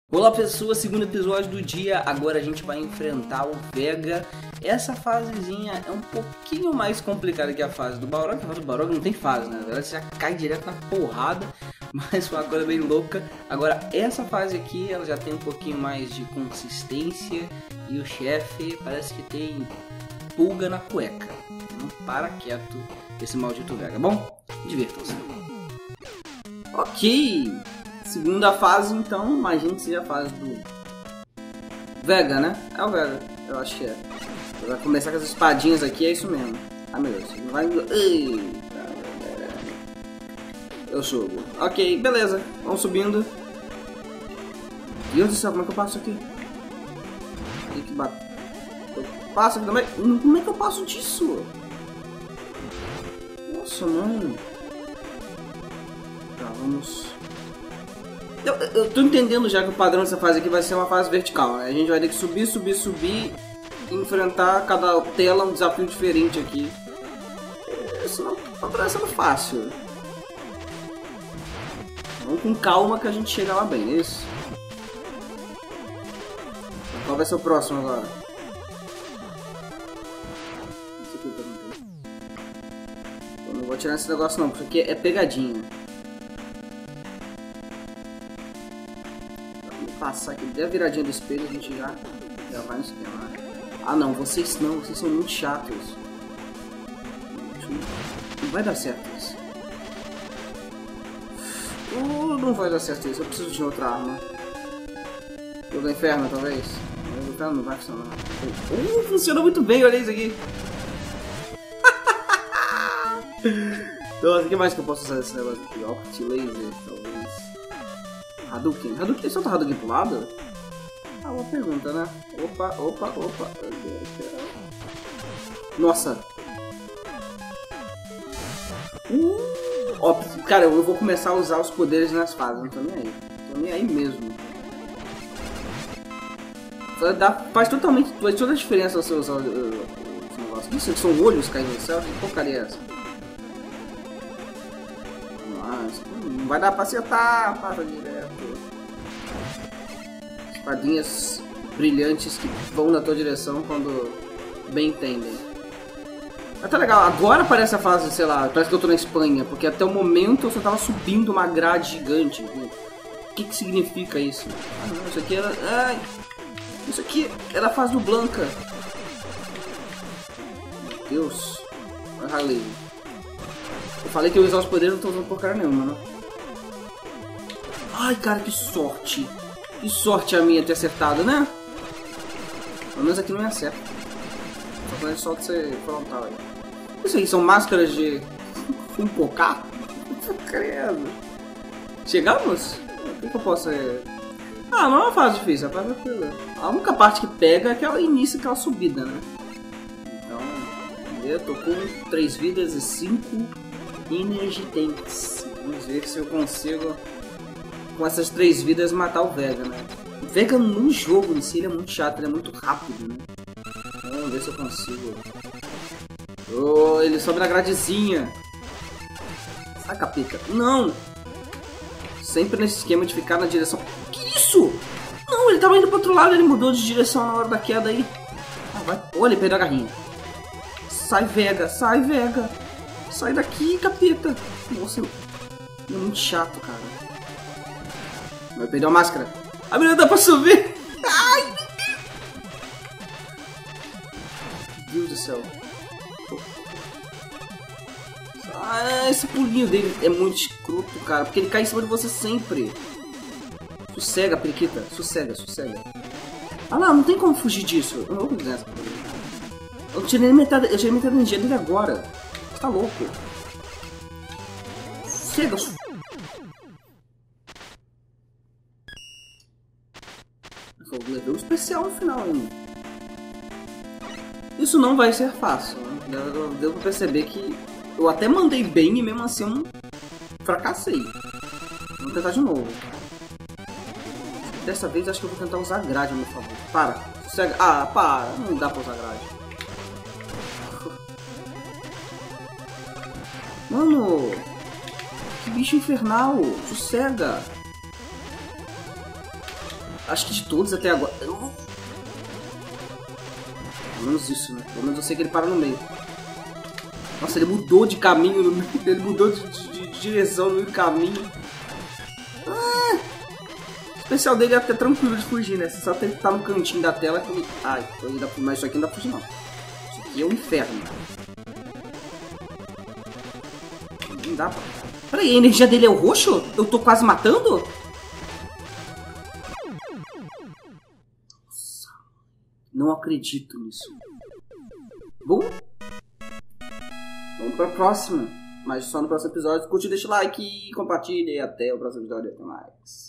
Olá pessoas, segundo episódio do dia, agora a gente vai enfrentar o Vega. Essa fasezinha é um pouquinho mais complicada que a fase do Balrog. A fase do Balrog não tem fase, né? Ela já cai direto na porrada, mas foi uma coisa bem louca. Agora essa fase aqui, ela já tem um pouquinho mais de consistência e o chefe parece que tem pulga na cueca. Não para quieto esse maldito Vega. Bom, divirtam-se. Ok! Segunda fase, então, imagina que seja a fase do Vega, né? É o Vega, eu acho que é. Vai começar com as espadinhas aqui, é isso mesmo. Ah, meu Deus, não vai... Eita, eu subo. Ok, beleza, vamos subindo. Deus do céu, como é que eu passo aqui? Tem que bater. Eu passo aqui também? Como é que eu passo disso? Nossa, mano. Tá, vamos... Eu tô entendendo já que o padrão dessa fase aqui vai ser uma fase vertical, né? A gente vai ter que subir, subir e enfrentar cada tela um desafio diferente aqui. Isso não tá parecendo fácil. Vamos com calma que a gente chega lá bem, é isso? Qual vai ser o próximo agora? Esse aqui eu não vou tirar esse negócio não, porque aqui é pegadinha. Passar aqui, der a viradinha do espelho, a gente já vai no esquema. Ah não, vocês são muito chatos. Não vai dar certo isso. Não vai dar certo isso, eu preciso de outra arma. Eu do inferno, talvez? O inferno não vai funcionar. Funciona muito bem, olha isso aqui. Então, o que mais que eu posso usar desse negócio aqui? Opt Laser, talvez. Hadouken. Hadouken, solta Hadouken pro lado? Ah, uma pergunta, né? Opa. Nossa. Ó, cara, eu vou começar a usar os poderes nas fases, não tô nem aí. Tô nem aí mesmo. Faz toda a diferença você usar os negócios. Isso que são olhos caindo no céu? Que porcaria é essa? Não vai dar pra acertar, passa direto. Espadinhas brilhantes que vão na tua direção quando bem entendem. Mas tá legal, agora parece a fase, sei lá, parece que eu tô na Espanha, porque até o momento eu só tava subindo uma grade gigante. O que significa isso? Ah não, isso aqui era... Ai, isso aqui era a fase do Blanca. Meu Deus. Olha a Harley. Eu falei que eu ia usar os poderes, não tô usando porcaria nenhuma, né? Ai, cara, que sorte. Que sorte a minha ter acertado, né? Pelo menos aqui não me acerta. Só quando ele solta você frontal aí. Isso aí, são máscaras de... Empocá? Credo. Chegamos? O que eu posso... Ah, não é uma fase difícil, é uma fase tranquila. A única parte que pega é que ela inicia aquela subida, né? Então, eu tô com 3 vidas e 5 Energy Tanks. Vamos ver se eu consigo, com essas 3 vidas, matar o Vega, né? O Vega no jogo em si ele é muito chato, ele é muito rápido, né? Vamos ver se eu consigo. Oh, ele sobe na gradezinha. Sai, capeta. Não! Sempre nesse esquema de ficar na direção... Que isso? Não, ele tava indo pro outro lado, ele mudou de direção na hora da queda aí. Ah, vai. Olha, ele perdeu a garrinha. Sai, Vega, sai, Vega. Sai daqui, capeta. Nossa, ele é muito chato, cara. Vai perder a máscara. Ah, meu Deus, dá pra subir. Ai, meu Deus do céu. Ah, esse pulinho dele é muito escroto, cara. Porque ele cai em cima de você sempre. Sossega, periquita. Sossega. Ah lá, não tem como fugir disso. Eu não vou fazer essa. Eu tirei metade da energia dele agora. Você tá louco? Chega. Eu levei um especial no final ainda. Isso não vai ser fácil, né? Deu pra perceber que eu até mandei bem e mesmo assim eu não fracassei. Vamos tentar de novo. Dessa vez acho que eu vou tentar usar a grade a meu favor. Para. Sossega. Ah, para. Não dá pra usar grade. Mano, que bicho infernal. Sossega. Acho que de todos até agora. Pelo menos isso, né? Pelo menos eu sei que ele para no meio. Nossa, ele mudou de caminho no meio. Ele mudou de direção no meio do caminho. Ah, o especial dele é até tranquilo de fugir, né? Você só tem que estar no cantinho da tela que ele... Ai, mas isso aqui não dá pra fugir, não. Isso aqui é um inferno. Não dá pra... Peraí, a energia dele é o roxo? Eu tô quase matando? Nossa, não acredito nisso. Bom, vamos pra próxima. Mas só no próximo episódio. Curte, deixa o like, compartilha e até o próximo episódio. Até mais.